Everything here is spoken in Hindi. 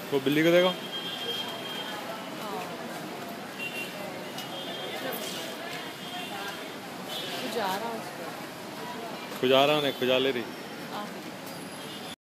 वो बिल्ली को देखो, खुजा रहा खुजा रहा है, खुजा ले रही।